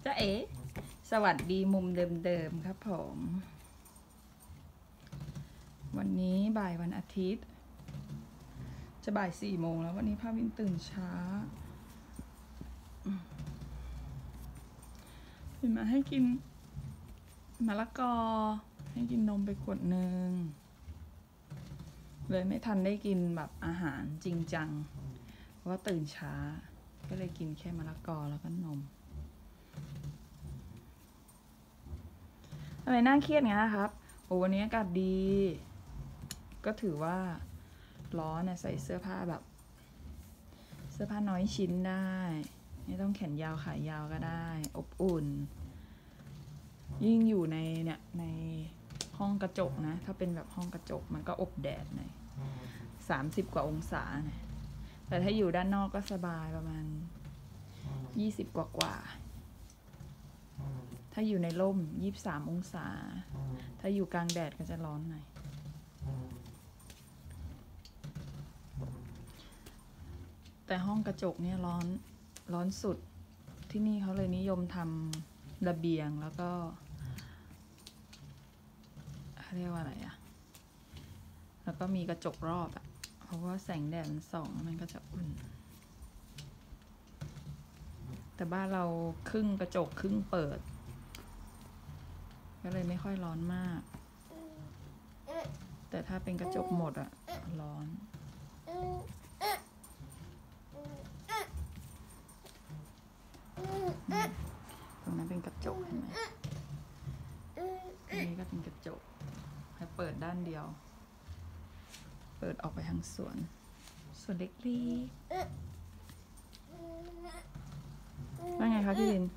จ้าเอ๋สวัสดีมุมเดิมๆครับผม วันนี้บ่ายวันอาทิตย์ จะบ่าย4 โมงแล้ววันนี้ภาวินตื่นช้าตื่นมาให้กินมะละกอให้กินนมไปขวดหนึ่งเลยไม่ทันได้กินแบบอาหารจริงจังเพราะว่าตื่นช้าก็เลยกินแค่มะละกอแล้วก็นมทำไมน่าเครียดงั้นนะครับโอ้วันนี้อากาศดีก็ถือว่าร้อนนะใส่เสื้อผ้าแบบเสื้อผ้าน้อยชิ้นได้ไม่ต้องแขนยาวขายาวก็ได้อบอุ่นยิ่งอยู่ในเนี่ยในห้องกระจกนะถ้าเป็นแบบห้องกระจกมันก็อบแดดหน่อย30 กว่าองศาเนี่ยแต่ถ้าอยู่ด้านนอกก็สบายประมาณ20 กว่าถ้าอยู่ในร่ม23 องศาถ้าอยู่กลางแดดก็จะร้อนหน่อยแต่ห้องกระจกเนี่ยร้อนสุดที่นี่เขาเลยนิยมทำระเบียงแล้วก็เรียกว่าอะไรอะแล้วก็มีกระจกรอบอะเพราะว่าแสงแดดมันส่องมันก็จะอุ่นแต่บ้านเราครึ่งกระจกครึ่งเปิดก็เลยไม่ค่อยร้อนมากแต่ถ้าเป็นกระจกหมดอะร้อนตรงนั้นเป็นกระจกเห็นไหมตรงนี้ก็เป็นกระจกให้เปิดด้านเดียวเปิดออกไปทางสวนเล็กๆว่าไงคะพี่ลิน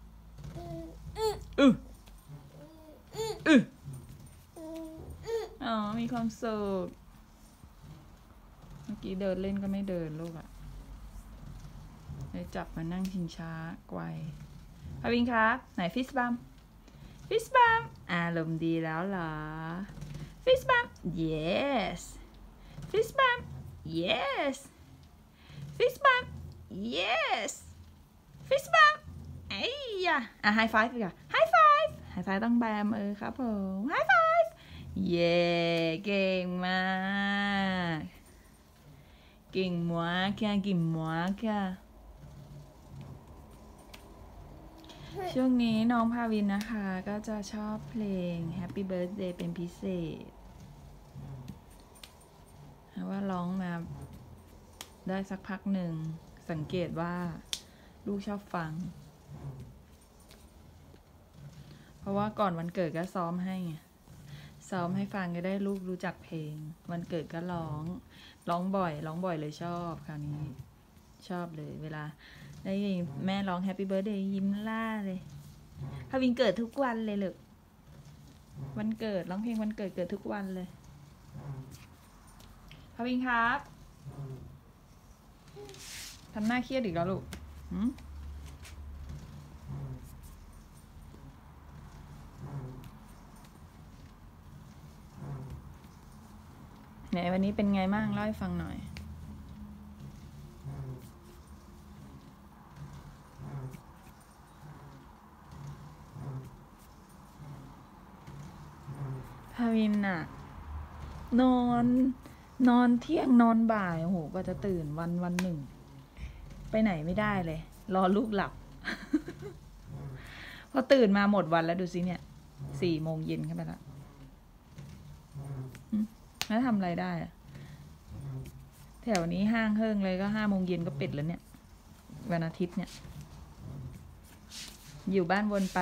อ๋อมีความสุขเมื่อกี้เดินเล่นก็ไม่เดินลูกอะเลยจับมานั่งชิงช้าไกวพาวินครับไหนฟิสบัมอารมณ์ดีแล้วเหรอฟิสบัม yes ฟิสบัม yes ฟิสบัม yes ฟิสบัมไอ้ยะไฮไฟฟ์อีกอะไฮไฟฟ์ต้องแบมือครับผมไฮไฟฟ์เย้เก่งมากเก่งมากค่ะช่วงนี้น้องภาวินนะคะก็จะชอบเพลง Happy Birthday เป็นพิเศษเพราะว่าร้องมาได้สักพักหนึ่งสังเกตว่าลูกชอบฟังเพราะว่าก่อนวันเกิดก็ซ้อมให้ฟังก็ได้ลูกรู้จักเพลงวันเกิดก็ร้องบ่อยเลยชอบคราวนี้ชอบเลยเวลาได้ยินแม่ร้อง Happy Birthday ยิ้มล่าเลยพาวินเกิดทุกวันเลยลูกวันเกิดร้องเพลงวันเกิดทุกวันเลยพาวินครับทำหน้าเครียดอีกแล้วลูกไหนวันนี้เป็นไงบ้างเล่าให้ฟังหน่อยพาวินน่ะนอนเที่ยงนอนบ่ายโอ้โหก็จะตื่นวันหนึ่งไปไหนไม่ได้เลยรอลูกหลับ พอตื่นมาหมดวันแล้วดูสิเนี่ย4 โมงเย็นขึ้นไปแล้วแล้วทำอะไรได้อะแถวนี้ห้างเฮิงเลยก็5 โมงเย็นก็ปิดแล้วเนี่ยวันอาทิตย์เนี่ยอยู่บ้านวนไป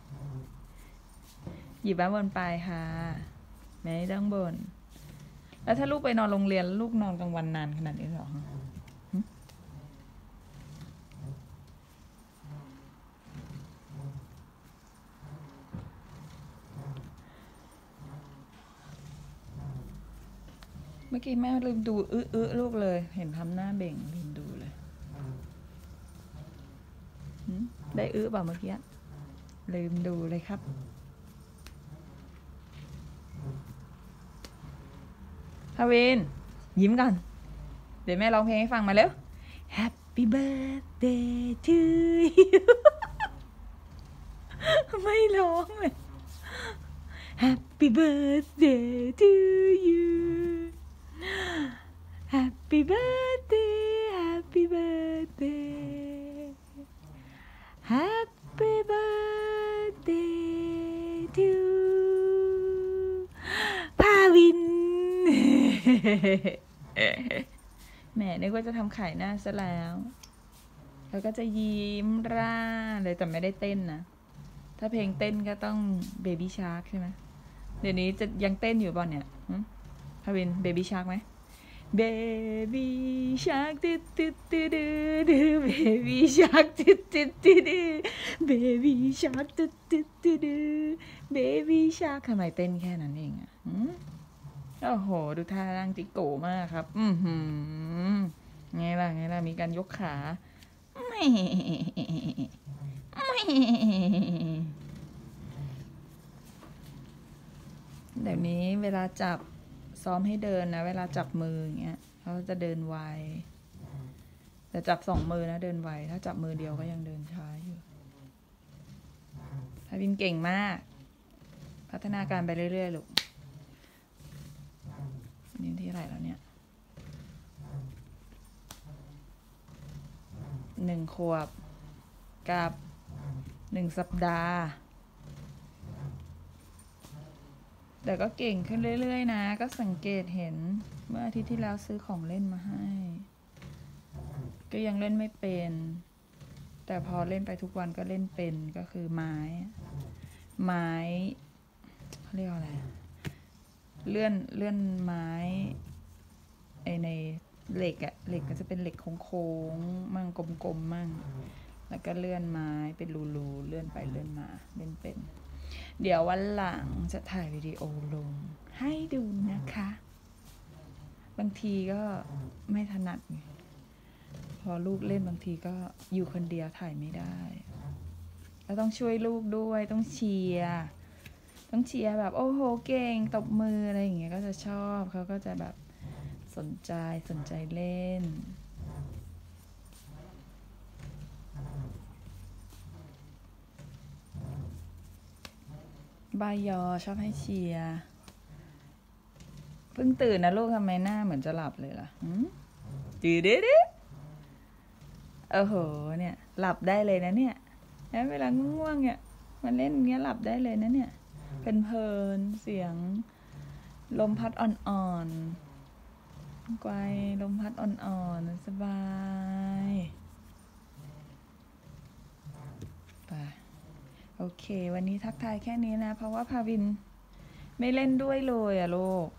ค่ะไม่ต้องบ่นแล้วถ้าลูกไปนอนโรงเรียนลูกนอนกลางวันนานขนาดนี้หรอเมื่อกี้แม่ลืมดูลูกเลยเห็นทำหน้าเบ่งลืมดูเลยได้เปล่าเมื่อกี้ลืมดูเลยครับพาวินยิ้มก่อนเดี๋ยวแม่ร้องเพลงให้ฟังมาเร็ว Happy birthday to you ไม่ร้องเลย Happy birthday to you Happy birthday Happy birthday Happy birthday to ภาวิน แหมนึกว่าจะทำขายหน้าซะแล้วแล้วก็จะยิ้มร่าเลยแต่ไม่ได้เต้นนะถ้าเพลงเต้นก็ต้อง Baby Shark ใช่ไหมเดี๋ยวนี้จะยังเต้นอยู่ป่ะเนี่ยภาวิน Baby Shark ไหม Baby Shark ตึ๊ดตึ๊ดตึ๊ดตึ๊ด Baby Shark ตึ๊ดตึ๊ดตึ๊ด Baby Shark ตึ๊ดตึ๊ดตึ๊ด Baby Shark ทำไมเต้นแค่นั้นเองอ่ะโอ้โหดูท่าร่างจิโก้มากครับไงล่ะมีการยกขาไม่เดี๋ยวนี้เวลาจับซ้อมให้เดินนะเวลาจับมืออย่างเงี้ยเขาจะเดินไวแต่จับ2 มือนะเดินไวถ้าจับมือเดียวก็ยังเดินช้าอยู่ภาวินเก่งมากพัฒนาการไปเรื่อยๆลูกนี่ที่ไหนแล้วเนี่ย1 ขวบกับ1 สัปดาห์แต่ก็เก่งขึ้นเรื่อยๆนะก็สังเกตเห็นเมื่ออาทิตย์ที่แล้วซื้อของเล่นมาให้ก็ยังเล่นไม่เป็นแต่พอเล่นไปทุกวันก็เล่นเป็นก็คือไม้เขาเรียกว่าอะไรเลื่อนไม้ในเหล็กอะเหล็กก็จะเป็นเหล็กโค้งๆมั่งกลมๆมั่งแล้วก็เลื่อนไม้เป็นรูๆเลื่อนไปเลื่อนมาเล่นเป็นเดี๋ยววันหลังจะถ่ายวิดีโอลงให้ดูนะคะบางทีก็ไม่ถนัดพอลูกเล่นบางทีก็อยู่คนเดียวถ่ายไม่ได้แล้วต้องช่วยลูกด้วยต้องเชียร์แบบโอ้โหเก่งตบมืออะไรอย่างเงี้ยก็จะชอบเขาก็จะแบบสนใจเล่นบายอชอบให้เชียร์เพิ่งตื่นนะลูกทำไมหน้าเหมือนจะหลับเลยล่ะจืดดิโอ้โหเนี่ยหลับได้เลยนะเนี่ยแล้วเวลาง่วงเนี่ยมันเล่นเงี้ยหลับได้เลยนะเนี่ยเพลินเสียงลมพัดอ่อนๆไกวลมพัดอ่อนๆสบายไปโอเควันนี้ทักทายแค่นี้นะเพราะว่าภาวินไม่เล่นด้วยเลยอะลูก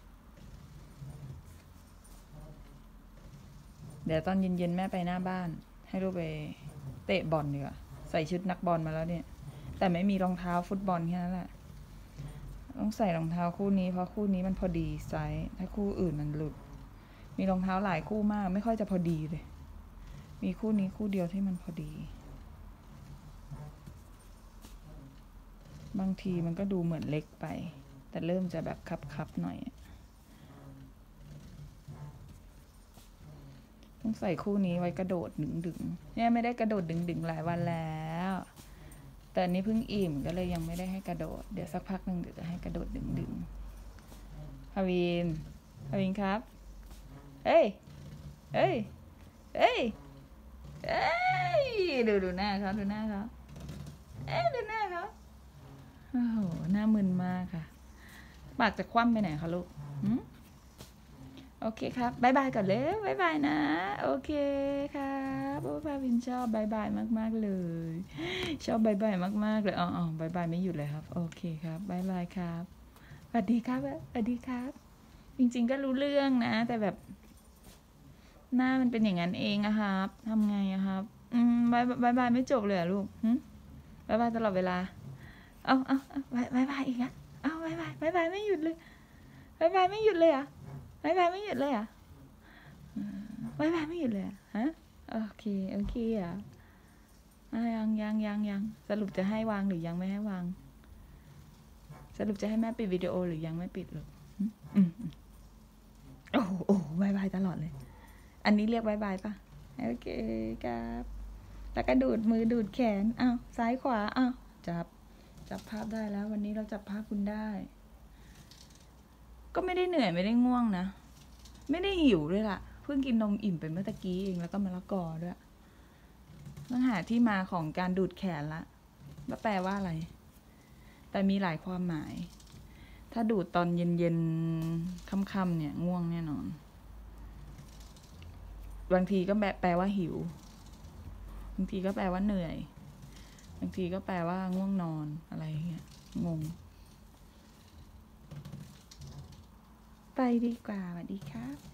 เดี๋ยวตอนเย็นๆแม่ไปหน้าบ้านให้ลูกไปเตะบอลดีกว่าใส่ชุดนักบอลมาแล้วเนี่ยแต่ไม่มีรองเท้าฟุตบอลแค่นั้นแหละต้องใส่รองเท้าคู่นี้เพราะคู่นี้มันพอดีไซส์ถ้าคู่อื่นมันหลุดมีรองเท้าหลายคู่มากไม่ค่อยจะพอดีเลยมีคู่นี้คู่เดียวที่มันพอดีบางทีมันก็ดูเหมือนเล็กไปแต่เริ่มจะแบบคับหน่อยต้องใส่คู่นี้ไว้กระโดดดึงเนี่ยไม่ได้กระโดดดึงหลายวันแล้วแต่นี้เพิ่งอิ่มก็เลยยังไม่ได้ให้กระโดดเดี๋ยวสักพักนึงเดี๋ยวจะให้กระโดดดึงภาวินครับเอ้ยดูหน้าเขาดูหน้าเขาโอ้โหหน้ามึนมากค่ะปากจะคว่ำไปไหนคะลูกโอเคครับบ๊ายบายก่อนเลยบ๊ายบายนะโอเคครับโอ้ภาวินชอบบ๊ายบายมากๆเลยชอบบ๊ายบายมากๆเลยบ๊ายบายไม่หยุดเลยครับโอเคครับบ๊ายบายครับสวัสดีครับจริงๆก็รู้เรื่องนะแต่แบบหน้ามันเป็นอย่างนั้นเองอะครับทำไงอะครับบ๊ายบายไม่จบเลยอะลูกบ๊ายบายตลอดเวลาบ๊ายบายอีกอะบ๊ายบายไม่หยุดเลยบ๊ายบายไม่หยุดเลยอะบ๊ายบายไม่หยุดเลยอ่ะบ๊ายบายไม่หยุดเลยฮะโอเคอ่ะยังสรุปจะให้วางหรือยังไม่ให้วางสรุปจะให้แม่ปิดวิดีโอหรือยังไม่ปิดหรอกโอ้บ๊ายบายตลอดเลยอันนี้เรียกบ๊ายบายป่ะโอเคครับแล้วก็ดูดมือดูดแขนซ้ายขวาจับจับภาพได้แล้ว วันนี้เราจับภาพคุณได้ ก็ไม่ได้เหนื่อยไม่ได้ง่วงนะไม่ได้หิวด้วยล่ะเพิ่งกินนมอิ่มไปเมื่อตะกี้เองแล้วก็มะละกอด้วยต้องหาที่มาของการดูดแขนละว่าแปลว่าอะไรแต่มีหลายความหมาย ถ้าดูดตอนเย็นๆค่ำๆเนี่ยง่วงแน่นอนบางทีก็แปลว่าหิวบางทีก็แปลว่าเหนื่อยบางทีก็แปลว่าง่วงนอนอะไรเงี้ยงงไปดีกว่าสวัสดีครับ